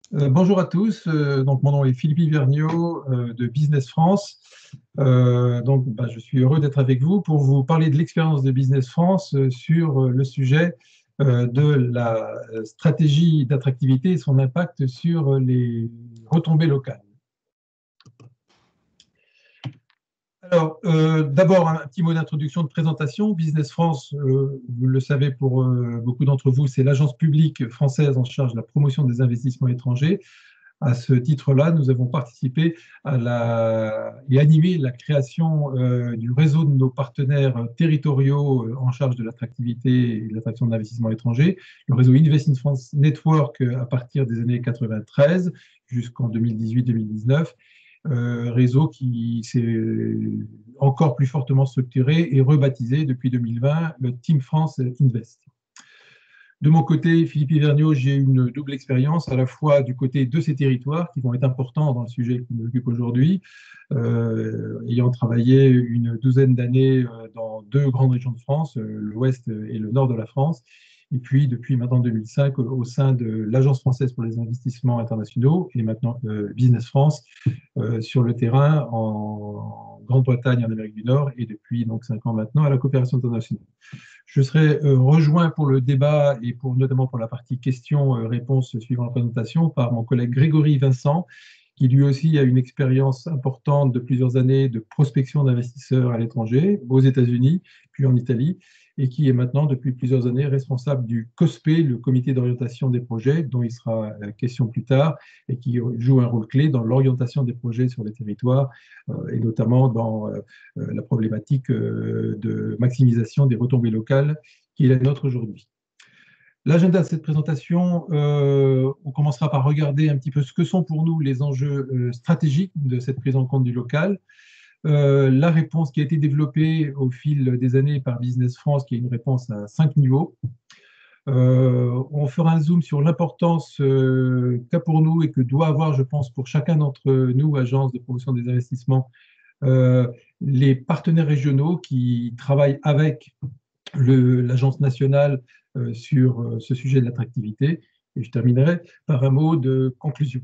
Bonjour à tous. Donc, mon nom est Philippe Hivergnot de Business France. Je suis heureux d'être avec vous pour vous parler de l'expérience de Business France sur le sujet de la stratégie d'attractivité et son impact sur les retombées locales. Alors, d'abord, un petit mot d'introduction, de présentation. Business France, vous le savez pour beaucoup d'entre vous, c'est l'agence publique française en charge de la promotion des investissements étrangers. À ce titre-là, nous avons participé et animé la création du réseau de nos partenaires territoriaux en charge de l'attractivité et de l'attraction d'investissements étrangers, le réseau Invest in France Network à partir des années 93 jusqu'en 2018-2019, réseau qui s'est encore plus fortement structuré et rebaptisé depuis 2020 le Team France Invest. De mon côté, Philippe Hivergnot, j'ai une double expérience, à la fois du côté de ces territoires qui vont être importants dans le sujet qui nous occupe aujourd'hui, ayant travaillé une douzaine d'années dans deux grandes régions de France, l'ouest et le nord de la France, et puis depuis maintenant 2005 au sein de l'Agence française pour les investissements internationaux et maintenant Business France sur le terrain en Grande-Bretagne, en Amérique du Nord, et depuis donc 5 ans maintenant à la coopération internationale. Je serai rejoint pour le débat et notamment pour la partie questions-réponses suivant la présentation par mon collègue Grégory Vincent, qui lui aussi a une expérience importante de plusieurs années de prospection d'investisseurs à l'étranger, aux États-Unis, puis en Italie, et qui est maintenant depuis plusieurs années responsable du COSPE, le comité d'orientation des projets, dont il sera question plus tard, et qui joue un rôle clé dans l'orientation des projets sur les territoires, et notamment dans la problématique de maximisation des retombées locales qui est la nôtre aujourd'hui. L'agenda de cette présentation, on commencera par regarder un petit peu ce que sont pour nous les enjeux stratégiques de cette prise en compte du local. La réponse qui a été développée au fil des années par Business France, qui est une réponse à 5 niveaux. On fera un zoom sur l'importance qu'a pour nous et que doit avoir, je pense, pour chacun d'entre nous, agences de promotion des investissements, les partenaires régionaux qui travaillent avec l'Agence nationale sur ce sujet de l'attractivité. Et je terminerai par un mot de conclusion.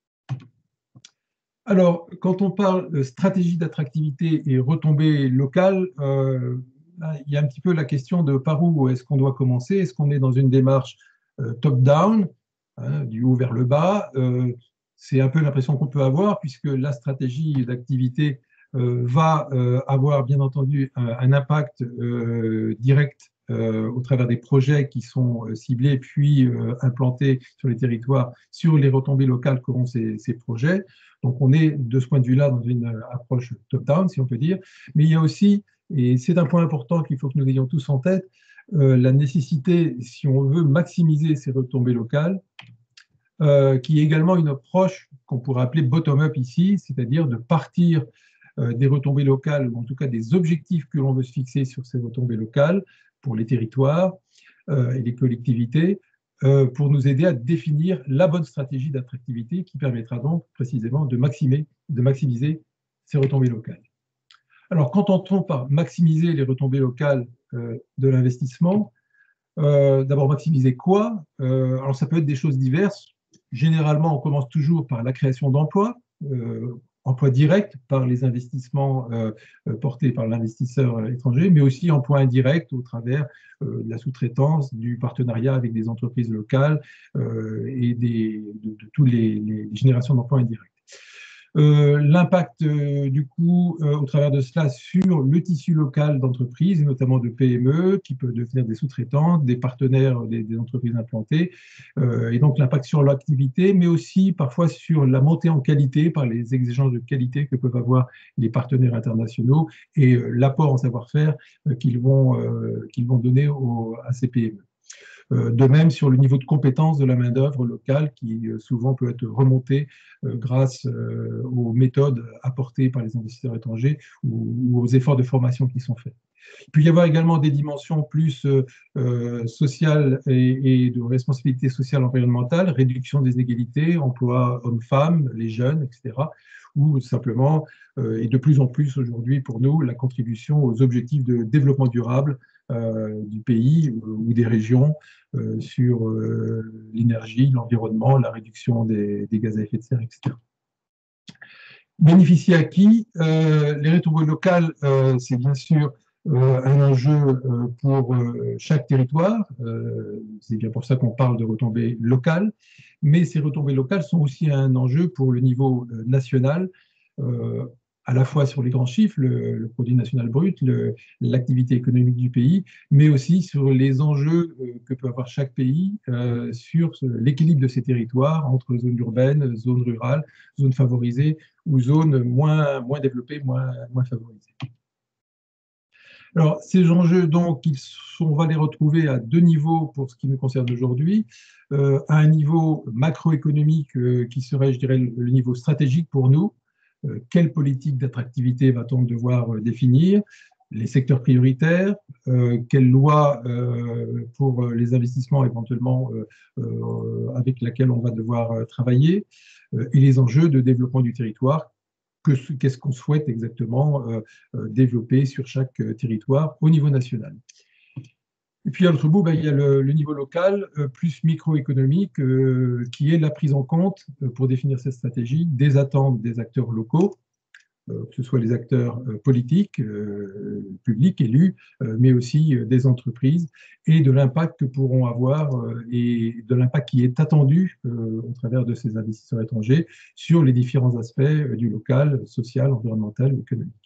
Alors, quand on parle de stratégie d'attractivité et retombées locales, il y a un petit peu la question de par où est-ce qu'on doit commencer. Est-ce qu'on est dans une démarche top-down, hein, du haut vers le bas? C'est un peu l'impression qu'on peut avoir, puisque la stratégie d'activité va avoir bien entendu un impact direct au travers des projets qui sont ciblés puis implantés sur les territoires, sur les retombées locales qu'auront ces projets. Donc on est de ce point de vue-là dans une approche top-down, si on peut dire. Mais il y a aussi, et c'est un point important qu'il faut que nous ayons tous en tête, la nécessité, si on veut maximiser ces retombées locales, qui est également une approche qu'on pourrait appeler bottom-up ici, c'est-à-dire de partir des retombées locales, ou en tout cas des objectifs que l'on veut se fixer sur ces retombées locales pour les territoires et les collectivités, pour nous aider à définir la bonne stratégie d'attractivité qui permettra donc précisément de maximiser ces retombées locales. Alors, quand on entend par maximiser les retombées locales de l'investissement, d'abord maximiser quoi? Alors, ça peut être des choses diverses. Généralement, on commence toujours par la création d'emplois, emploi direct par les investissements portés par l'investisseur étranger, mais aussi emploi indirect au travers de la sous-traitance, du partenariat avec des entreprises locales et de toutes les générations d'emplois indirects. L'impact du coup au travers de cela sur le tissu local d'entreprises, et notamment de PME, qui peuvent devenir des sous-traitants, des partenaires des entreprises implantées, et donc l'impact sur l'activité, mais aussi parfois sur la montée en qualité par les exigences de qualité que peuvent avoir les partenaires internationaux et l'apport en savoir-faire qu'ils vont donner à ces PME. De même sur le niveau de compétence de la main-d'œuvre locale qui souvent peut être remonté grâce aux méthodes apportées par les investisseurs étrangers ou aux efforts de formation qui sont faits. Il peut y avoir également des dimensions plus sociales et de responsabilité sociale environnementale, réduction des inégalités, emploi hommes-femmes, les jeunes, etc. Ou simplement, et de plus en plus aujourd'hui pour nous, la contribution aux objectifs de développement durable du pays ou des régions sur l'énergie, l'environnement, la réduction des gaz à effet de serre, etc. Bénéficier à qui? Les retombées locales, c'est bien sûr un enjeu pour chaque territoire. C'est bien pour ça qu'on parle de retombées locales. Mais ces retombées locales sont aussi un enjeu pour le niveau national, euh, à la fois sur les grands chiffres, le produit national brut, l'activité économique du pays, mais aussi sur les enjeux que peut avoir chaque pays sur l'équilibre de ses territoires entre zones urbaines, zones rurales, zones favorisées ou zones moins développées, moins favorisées. Alors, ces enjeux, donc, on va les retrouver à deux niveaux pour ce qui nous concerne aujourd'hui. À un niveau macroéconomique qui serait, je dirais, le niveau stratégique pour nous. Quelle politique d'attractivité va-t-on devoir définir? Les secteurs prioritaires, quelle loi pour les investissements éventuellement avec laquelle on va devoir travailler, et les enjeux de développement du territoire. Qu'est-ce qu'on souhaite exactement développer sur chaque territoire au niveau national. Et puis à l'autre bout, il y a le niveau local, plus microéconomique, qui est la prise en compte, pour définir cette stratégie, des attentes des acteurs locaux, que ce soit les acteurs politiques, publics, élus, mais aussi des entreprises, et de l'impact que pourront avoir et de l'impact qui est attendu au travers de ces investisseurs étrangers sur les différents aspects du local, social, environnemental ou économique.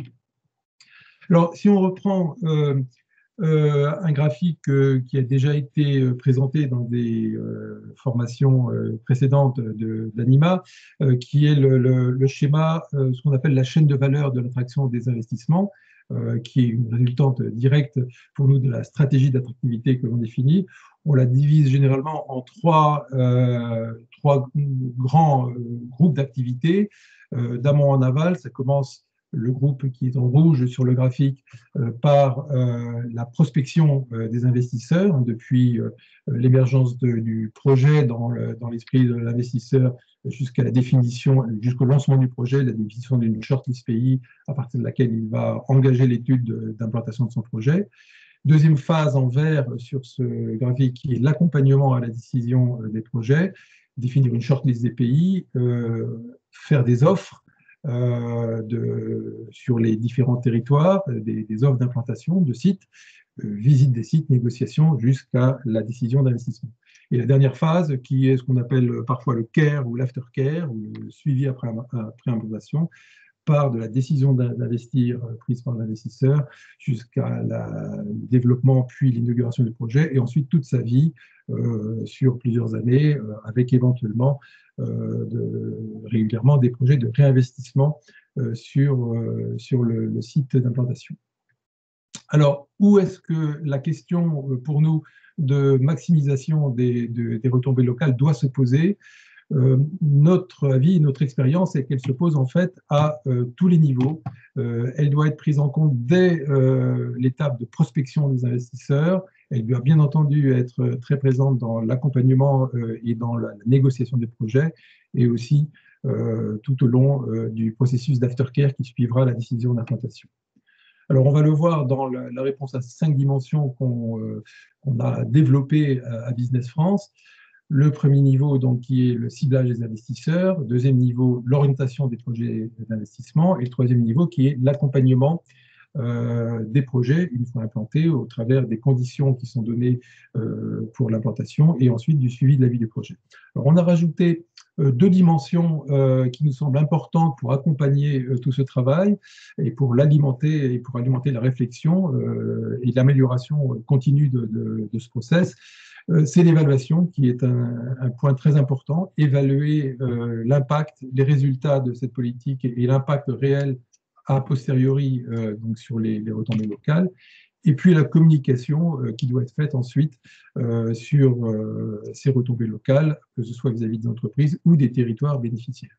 Alors, si on reprend un graphique qui a déjà été présenté dans des formations précédentes d'Anima, qui est le schéma, ce qu'on appelle la chaîne de valeur de l'attraction des investissements, qui est une résultante directe pour nous de la stratégie d'attractivité que l'on définit. On la divise généralement en trois grands groupes d'activités. D'amont en aval, ça commence le groupe qui est en rouge sur le graphique par la prospection des investisseurs depuis l'émergence du projet dans l'esprit de l'investisseur jusqu'à la définition, jusqu'au lancement du projet, la définition d'une shortlist pays à partir de laquelle il va engager l'étude d'implantation de son projet. Deuxième phase en vert sur ce graphique qui est l'accompagnement à la décision des projets, définir une shortlist des pays, faire des offres sur les différents territoires, des offres d'implantation de sites, visite des sites, négociation jusqu'à la décision d'investissement. Et la dernière phase, qui est ce qu'on appelle parfois le care ou l'aftercare, ou le suivi après implantation, part de la décision d'investir prise par l'investisseur jusqu'à le développement puis l'inauguration du projet, et ensuite toute sa vie sur plusieurs années, avec éventuellement régulièrement des projets de réinvestissement sur le site d'implantation. Alors, où est-ce que la question pour nous de maximisation des retombées locales doit se poser? Notre avis, notre expérience est qu'elle se pose en fait à tous les niveaux. Elle doit être prise en compte dès l'étape de prospection des investisseurs. Elle doit bien entendu être très présente dans l'accompagnement et dans la négociation des projets, et aussi tout au long du processus d'aftercare qui suivra la décision d'implantation. Alors, on va le voir dans la réponse à 5 dimensions qu'on a développées à Business France. Le premier niveau, donc, qui est le ciblage des investisseurs. Deuxième niveau, l'orientation des projets d'investissement. Et le troisième niveau, qui est l'accompagnement des projets, une fois implantés, au travers des conditions qui sont données pour l'implantation, et ensuite du suivi de la vie du projet. Alors, on a rajouté 2 dimensions qui nous semblent importantes pour accompagner tout ce travail et pour l'alimenter et pour alimenter la réflexion et l'amélioration continue de ce process. C'est l'évaluation qui est un point très important, évaluer l'impact, les résultats de cette politique et l'impact réel a posteriori donc sur les retombées locales, et puis la communication qui doit être faite ensuite sur ces retombées locales, que ce soit vis-à-vis des entreprises ou des territoires bénéficiaires.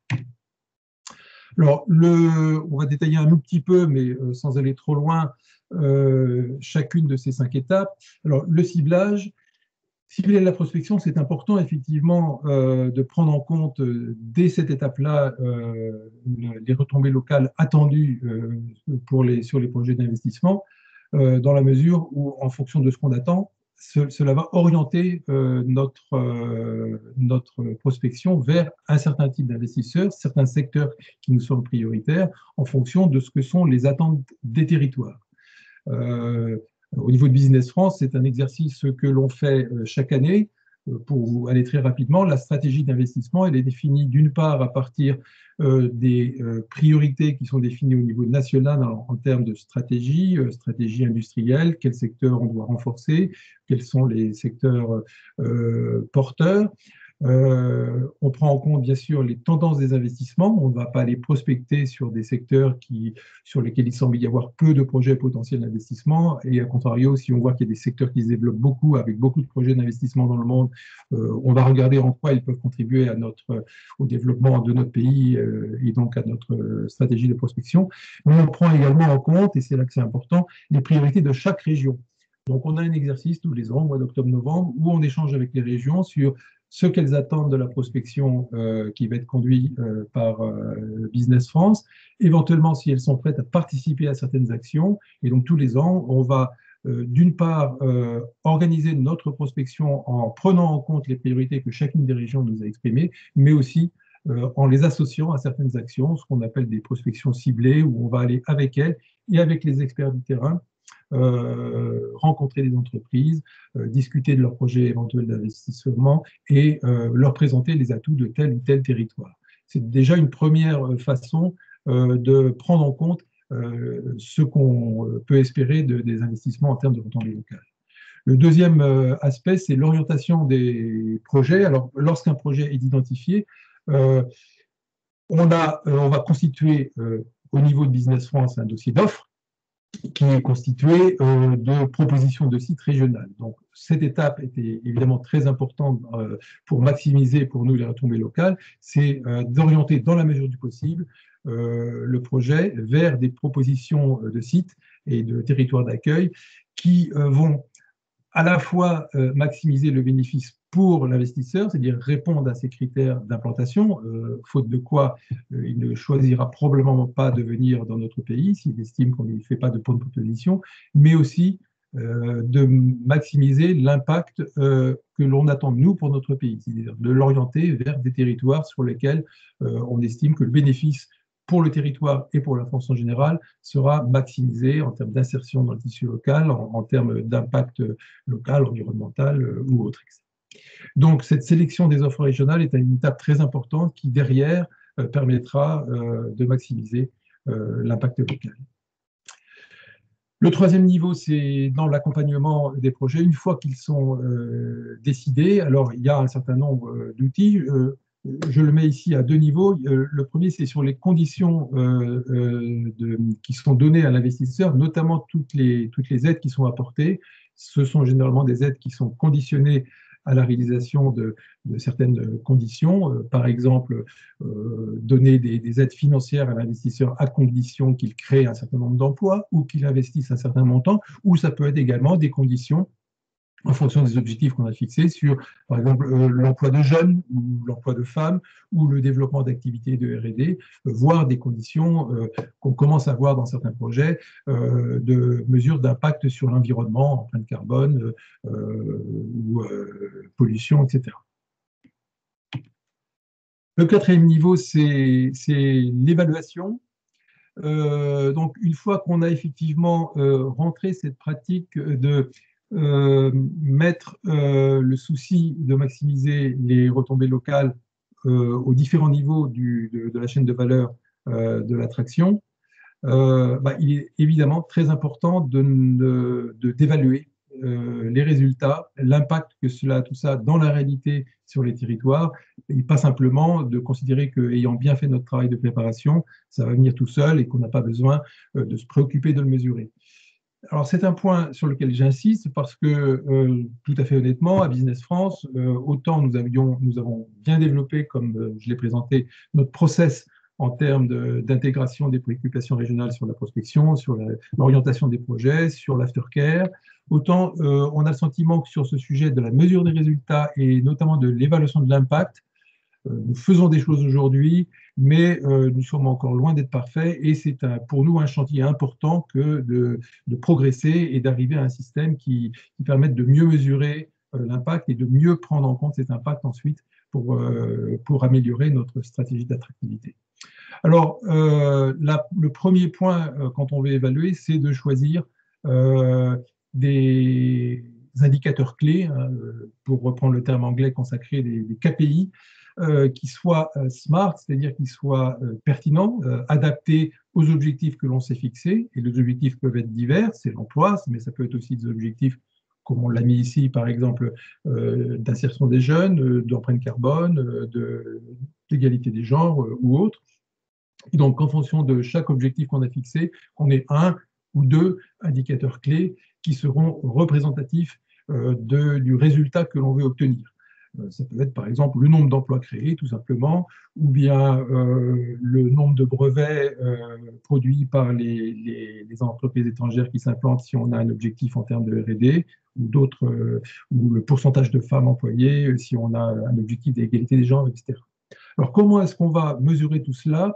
Alors, on va détailler un tout petit peu, mais sans aller trop loin, chacune de ces 5 étapes. Alors, le ciblage. Cibler la prospection, c'est important effectivement de prendre en compte dès cette étape-là les retombées locales attendues sur les projets d'investissement. dans la mesure où, en fonction de ce qu'on attend, cela va orienter notre prospection vers un certain type d'investisseurs, certains secteurs qui nous semblent prioritaires, en fonction de ce que sont les attentes des territoires. Au niveau de Business France, c'est un exercice que l'on fait chaque année. Pour vous aller très rapidement, la stratégie d'investissement, elle est définie d'une part à partir des priorités qui sont définies au niveau national en termes de stratégie, stratégie industrielle, quels secteurs on doit renforcer, quels sont les secteurs porteurs. On prend en compte bien sûr les tendances des investissements. On ne va pas aller prospecter sur des secteurs sur lesquels il semble y avoir peu de projets potentiels d'investissement. Et à contrario, si on voit qu'il y a des secteurs qui se développent beaucoup, avec beaucoup de projets d'investissement dans le monde, on va regarder en quoi ils peuvent contribuer au développement de notre pays et donc à notre stratégie de prospection. Mais on prend également en compte, et c'est là que c'est important, les priorités de chaque région. Donc, on a un exercice tous les ans, au mois d'octobre-novembre, où on échange avec les régions sur ce qu'elles attendent de la prospection qui va être conduite par Business France, éventuellement si elles sont prêtes à participer à certaines actions. Et donc, tous les ans, on va d'une part organiser notre prospection en prenant en compte les priorités que chacune des régions nous a exprimées, mais aussi en les associant à certaines actions, ce qu'on appelle des prospections ciblées, où on va aller avec elles et avec les experts du terrain rencontrer des entreprises, discuter de leurs projets éventuels d'investissement et leur présenter les atouts de tel ou tel territoire. C'est déjà une première façon de prendre en compte ce qu'on peut espérer des investissements en termes de retombées locales. Le deuxième aspect, c'est l'orientation des projets. Alors, lorsqu'un projet est identifié, on va constituer au niveau de Business France un dossier d'offres qui est constitué de propositions de sites régionales. Donc, cette étape était évidemment très importante pour maximiser pour nous les retombées locales, c'est d'orienter dans la mesure du possible le projet vers des propositions de sites et de territoires d'accueil qui vont à la fois maximiser le bénéfice pour l'investisseur, c'est-à-dire répondre à ses critères d'implantation, faute de quoi il ne choisira probablement pas de venir dans notre pays s'il estime qu'on ne lui fait pas de bonne proposition, mais aussi de maximiser l'impact que l'on attend de nous pour notre pays, c'est-à-dire de l'orienter vers des territoires sur lesquels on estime que le bénéfice pour le territoire et pour la France en général sera maximisé en termes d'insertion dans le tissu local, en termes d'impact local, environnemental ou autre. Donc, cette sélection des offres régionales est une étape très importante qui, derrière, permettra de maximiser l'impact local. Le troisième niveau, c'est dans l'accompagnement des projets. Une fois qu'ils sont décidés, alors il y a un certain nombre d'outils. Je le mets ici à deux niveaux. Le premier, c'est sur les conditions qui sont données à l'investisseur, notamment toutes les aides qui sont apportées. Ce sont généralement des aides qui sont conditionnées à la réalisation de certaines conditions. Par exemple, donner des aides financières à l'investisseur à condition qu'il crée un certain nombre d'emplois ou qu'il investisse un certain montant, ou ça peut être également des conditions en fonction des objectifs qu'on a fixés sur, par exemple, l'emploi de jeunes ou l'emploi de femmes ou le développement d'activités de R&D, voire des conditions qu'on commence à voir dans certains projets de mesures d'impact sur l'environnement, empreinte carbone ou pollution, etc. Le quatrième niveau, c'est l'évaluation. Donc, une fois qu'on a effectivement rentré cette pratique de mettre le souci de maximiser les retombées locales aux différents niveaux de la chaîne de valeur de l'attraction, il est évidemment très important d'évaluer les résultats, l'impact que tout ça dans la réalité sur les territoires, et pas simplement de considérer qu'ayant bien fait notre travail de préparation, ça va venir tout seul et qu'on n'a pas besoin de se préoccuper de le mesurer. Alors, c'est un point sur lequel j'insiste parce que, tout à fait honnêtement, à Business France, autant nous avons bien développé, comme je l'ai présenté, notre process en termes d'intégration des préoccupations régionales sur la prospection, sur l'orientation des projets, sur l'aftercare, autant on a le sentiment que sur ce sujet de la mesure des résultats et notamment de l'évaluation de l'impact, Nous faisons des choses aujourd'hui, mais nous sommes encore loin d'être parfaits et c'est pour nous un chantier important que de progresser et d'arriver à un système qui permette de mieux mesurer l'impact et de mieux prendre en compte cet impact ensuite pour améliorer notre stratégie d'attractivité. Alors, le premier point quand on veut évaluer, c'est de choisir des indicateurs clés, hein, pour reprendre le terme anglais consacré, des KPI, qui soient smart, c'est-à-dire qui soient pertinents, adaptés aux objectifs que l'on s'est fixés. Et les objectifs peuvent être divers, c'est l'emploi, mais ça peut être aussi des objectifs comme on l'a mis ici, par exemple, d'insertion des jeunes, d'empreinte carbone, d'égalité des genres ou autres. Et donc, en fonction de chaque objectif qu'on a fixé, on ait un ou deux indicateurs clés qui seront représentatifs du résultat que l'on veut obtenir. Ça peut être par exemple le nombre d'emplois créés, tout simplement, ou bien le nombre de brevets produits par les entreprises étrangères qui s'implantent si on a un objectif en termes de R&D, ou d'autres, ou le pourcentage de femmes employées si on a un objectif d'égalité des genres, etc. Alors, comment est-ce qu'on va mesurer tout cela?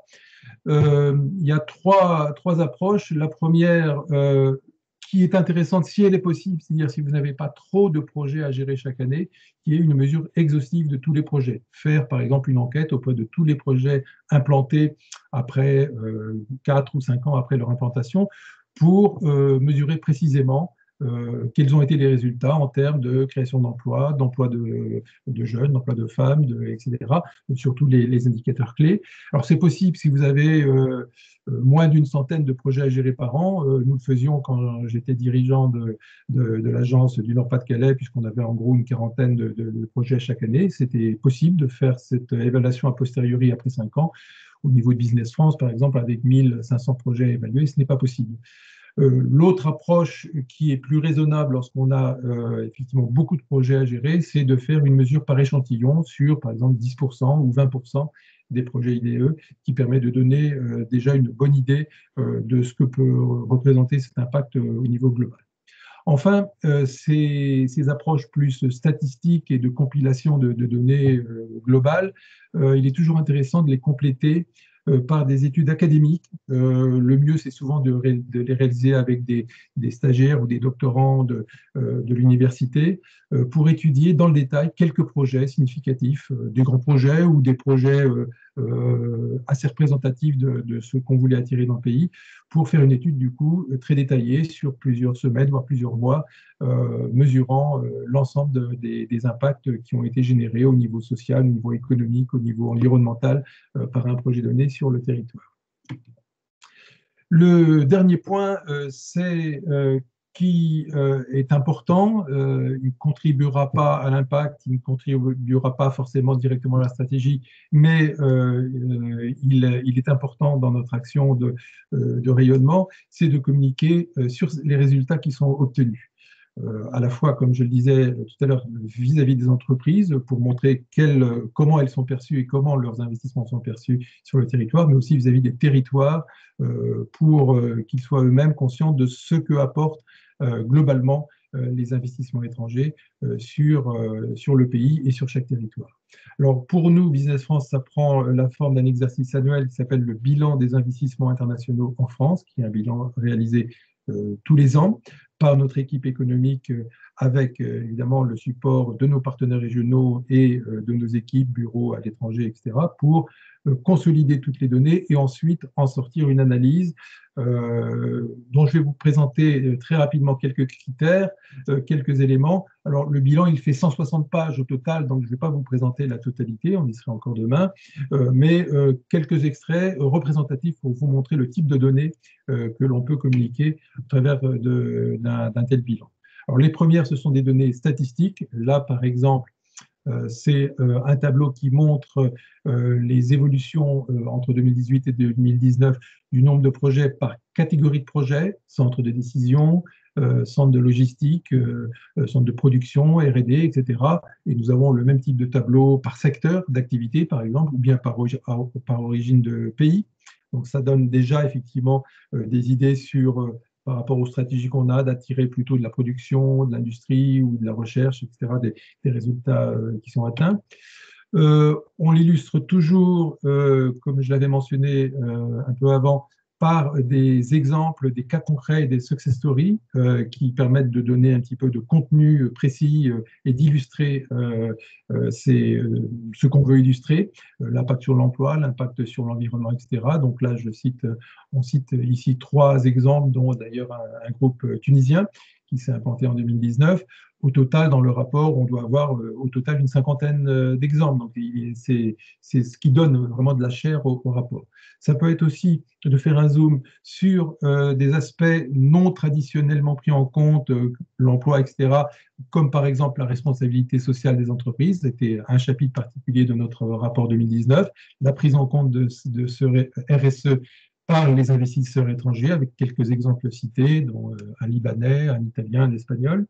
Il y a trois approches. La première, qui est intéressante si elle est possible, c'est-à-dire si vous n'avez pas trop de projets à gérer chaque année, qui est une mesure exhaustive de tous les projets. Faire, par exemple, une enquête auprès de tous les projets implantés après 4 ou 5 ans après leur implantation pour mesurer précisément quels ont été les résultats en termes de création d'emplois, d'emploi de jeunes, d'emploi de femmes, etc., surtout les indicateurs clés. Alors, c'est possible si vous avez moins d'une centaine de projets à gérer par an. Nous le faisions quand j'étais dirigeant de l'agence du Nord-Pas-de-Calais, puisqu'on avait en gros une quarantaine de projets chaque année. C'était possible de faire cette évaluation a posteriori après 5 ans. Au niveau de Business France, par exemple, avec 1500 projets à évaluer, ce n'est pas possible. L'autre approche qui est plus raisonnable lorsqu'on a effectivement beaucoup de projets à gérer, c'est de faire une mesure par échantillon sur, par exemple, 10% ou 20% des projets IDE, qui permet de donner déjà une bonne idée de ce que peut représenter cet impact au niveau global. Enfin, ces approches plus statistiques et de compilation de données globales, il est toujours intéressant de les compléter par des études académiques. Le mieux, c'est souvent de les réaliser avec des stagiaires ou des doctorants de l'université pour étudier dans le détail quelques projets significatifs, des grands projets ou des projets assez représentatifs de ce qu'on voulait attirer dans le pays, pour faire une étude du coup très détaillée sur plusieurs semaines, voire plusieurs mois, mesurant l'ensemble des impacts qui ont été générés au niveau social, au niveau économique, au niveau environnemental par un projet donné sur le territoire. Le dernier point, c'est qui est important, il ne contribuera pas à l'impact, il ne contribuera pas forcément directement à la stratégie, mais il est important dans notre action de rayonnement, c'est de communiquer sur les résultats qui sont obtenus. À la fois, comme je le disais tout à l'heure, vis-à-vis des entreprises, pour montrer comment elles sont perçues et comment leurs investissements sont perçus sur le territoire, mais aussi vis-à-vis des territoires, pour qu'ils soient eux-mêmes conscients de ce que apportent globalement les investissements étrangers sur le pays et sur chaque territoire. Alors, pour nous, Business France, ça prend la forme d'un exercice annuel qui s'appelle le bilan des investissements internationaux en France, qui est un bilan réalisé tous les ans par notre équipe économique avec évidemment le support de nos partenaires régionaux et de nos équipes, bureaux à l'étranger, etc., pour consolider toutes les données et ensuite en sortir une analyse dont je vais vous présenter très rapidement quelques critères, quelques éléments. Alors, le bilan, il fait 160 pages au total, donc je ne vais pas vous présenter la totalité, on y sera encore demain, mais quelques extraits représentatifs pour vous montrer le type de données que l'on peut communiquer au travers d'un tel bilan. Alors, les premières, ce sont des données statistiques. Là, par exemple, c'est un tableau qui montre les évolutions entre 2018 et 2019 du nombre de projets par catégorie de projets, centre de décision, centre de logistique, centre de production, R&D, etc. Et nous avons le même type de tableau par secteur d'activité, par exemple, ou bien par origine de pays. Donc ça donne déjà effectivement des idées sur par rapport aux stratégies qu'on a, d'attirer plutôt de la production, de l'industrie ou de la recherche, etc., des résultats qui sont atteints. On l'illustre toujours, comme je l'avais mentionné un peu avant, par des exemples, des cas concrets et des success stories qui permettent de donner un petit peu de contenu précis et d'illustrer ce qu'on veut illustrer, l'impact sur l'emploi, l'impact sur l'environnement, etc. Donc là, on cite ici trois exemples, dont d'ailleurs un groupe tunisien qui s'est implanté en 2019. Au total, dans le rapport, on doit avoir au total une cinquantaine d'exemples. Donc, c'est ce qui donne vraiment de la chair au rapport. Ça peut être aussi de faire un zoom sur des aspects non traditionnellement pris en compte, l'emploi, etc., comme par exemple la responsabilité sociale des entreprises. C'était un chapitre particulier de notre rapport 2019, la prise en compte de ce RSE par les investisseurs étrangers, avec quelques exemples cités, dont un Libanais, un Italien, un Espagnol.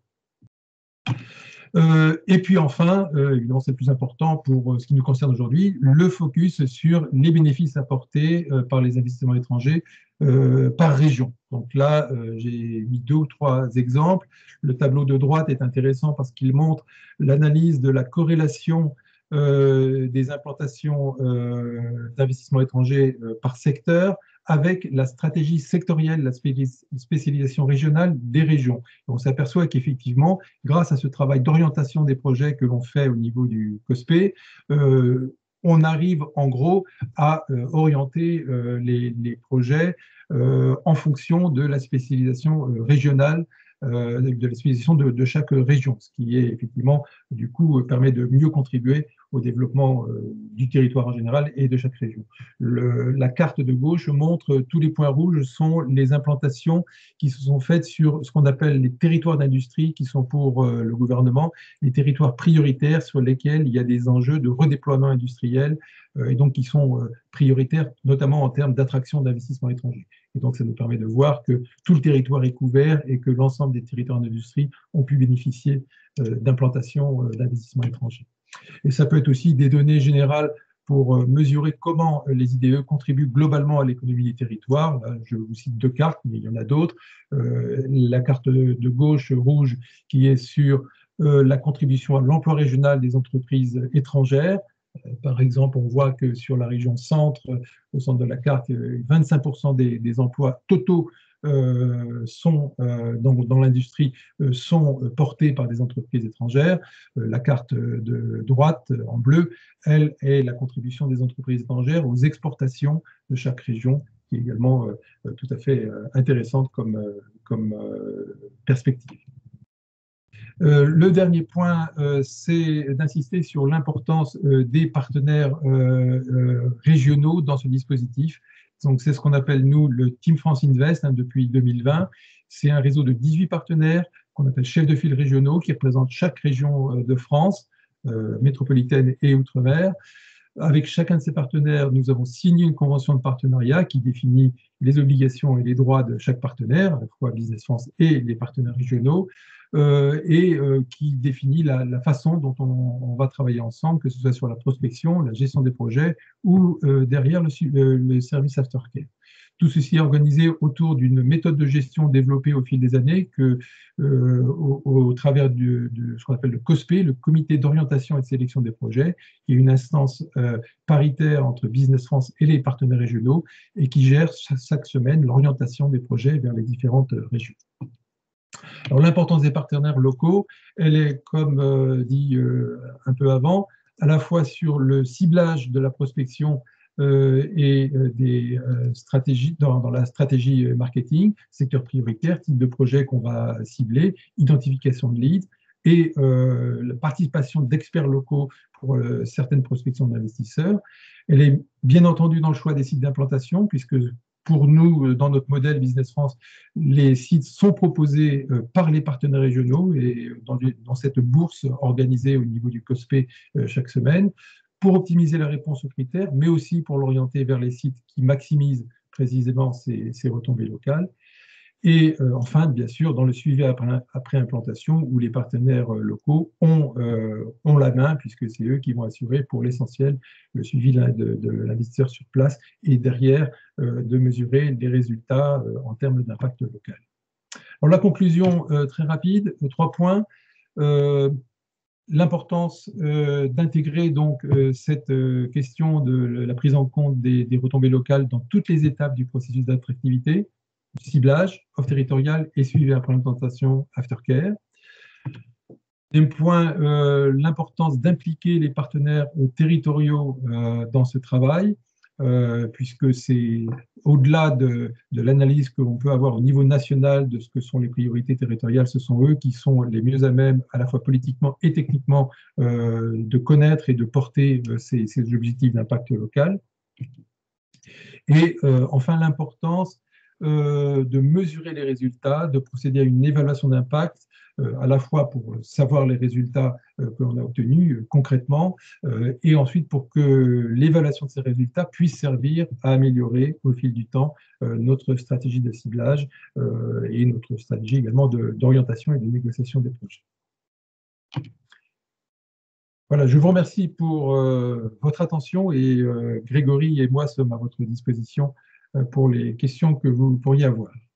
Et puis enfin, évidemment c'est le plus important pour ce qui nous concerne aujourd'hui, le focus sur les bénéfices apportés par les investissements étrangers par région. Donc là, j'ai mis deux ou trois exemples. Le tableau de droite est intéressant parce qu'il montre l'analyse de la corrélation des implantations d'investissements étrangers par secteur avec la stratégie sectorielle, la spécialisation régionale des régions. Et on s'aperçoit qu'effectivement, grâce à ce travail d'orientation des projets que l'on fait au niveau du COSPE, on arrive en gros à orienter les projets en fonction de la spécialisation régionale, de la spécialisation de chaque région, ce qui est effectivement, du coup, permet de mieux contribuer au développement du territoire en général et de chaque région. La carte de gauche montre tous les points rouges sont les implantations qui se sont faites sur ce qu'on appelle les territoires d'industrie, qui sont pour le gouvernement les territoires prioritaires sur lesquels il y a des enjeux de redéploiement industriel et donc qui sont prioritaires, notamment en termes d'attraction d'investissements étrangers. Et donc, ça nous permet de voir que tout le territoire est couvert et que l'ensemble des territoires d'industrie ont pu bénéficier d'implantations d'investissements étrangers. Et ça peut être aussi des données générales pour mesurer comment les IDE contribuent globalement à l'économie des territoires. Là, je vous cite deux cartes, mais il y en a d'autres. La carte de gauche rouge qui est sur la contribution à l'emploi régional des entreprises étrangères. Par exemple, on voit que sur la région centre, au centre de la carte, 25% des emplois totaux dans l'industrie sont portés par des entreprises étrangères. La carte de droite en bleu, elle est la contribution des entreprises étrangères aux exportations de chaque région, qui est également tout à fait intéressante comme perspective. Le dernier point, c'est d'insister sur l'importance des partenaires régionaux dans ce dispositif. Donc, c'est ce qu'on appelle, nous, le Team France Invest depuis 2020. C'est un réseau de 18 partenaires qu'on appelle chefs de file régionaux qui représentent chaque région de France, métropolitaine et outre-mer. Avec chacun de ces partenaires, nous avons signé une convention de partenariat qui définit les obligations et les droits de chaque partenaire, à la fois Business France et les partenaires régionaux, qui définit la façon dont on va travailler ensemble, que ce soit sur la prospection, la gestion des projets ou derrière le service aftercare. Tout ceci est organisé autour d'une méthode de gestion développée au fil des années au travers de ce qu'on appelle le COSPE, le Comité d'orientation et de sélection des projets, qui est une instance paritaire entre Business France et les partenaires régionaux et qui gère chaque semaine l'orientation des projets vers les différentes régions. Alors, l'importance des partenaires locaux, elle est, comme dit un peu avant, à la fois sur le ciblage de la prospection et des stratégies dans la stratégie marketing, secteur prioritaire, type de projet qu'on va cibler, identification de leads et la participation d'experts locaux pour certaines prospections d'investisseurs. Elle est bien entendu dans le choix des sites d'implantation, puisque pour nous, dans notre modèle Business France, les sites sont proposés par les partenaires régionaux et dans cette bourse organisée au niveau du COSPE chaque semaine, pour optimiser la réponse aux critères, mais aussi pour l'orienter vers les sites qui maximisent précisément ces retombées locales. Et enfin, bien sûr, dans le suivi après implantation, où les partenaires locaux ont la main, puisque c'est eux qui vont assurer pour l'essentiel le suivi de l'investisseur sur place et derrière de mesurer les résultats en termes d'impact local. Alors la conclusion très rapide, 3 points. l'importance d'intégrer donc cette question de la prise en compte des retombées locales dans toutes les étapes du processus d'attractivité, ciblage, offre territoriale et suivi après implantation aftercare. Deuxième point, l'importance d'impliquer les partenaires territoriaux dans ce travail, puisque c'est au-delà de l'analyse que l'on peut avoir au niveau national de ce que sont les priorités territoriales, ce sont eux qui sont les mieux à même, à la fois politiquement et techniquement, de connaître et de porter ces objectifs d'impact local. Et enfin, l'importance de mesurer les résultats, de procéder à une évaluation d'impact, à la fois pour savoir les résultats que l'on a obtenus concrètement, et ensuite pour que l'évaluation de ces résultats puisse servir à améliorer au fil du temps notre stratégie de ciblage et notre stratégie également d'orientation et de négociation des projets. Voilà, je vous remercie pour votre attention et Grégory et moi sommes à votre disposition pour les questions que vous pourriez avoir.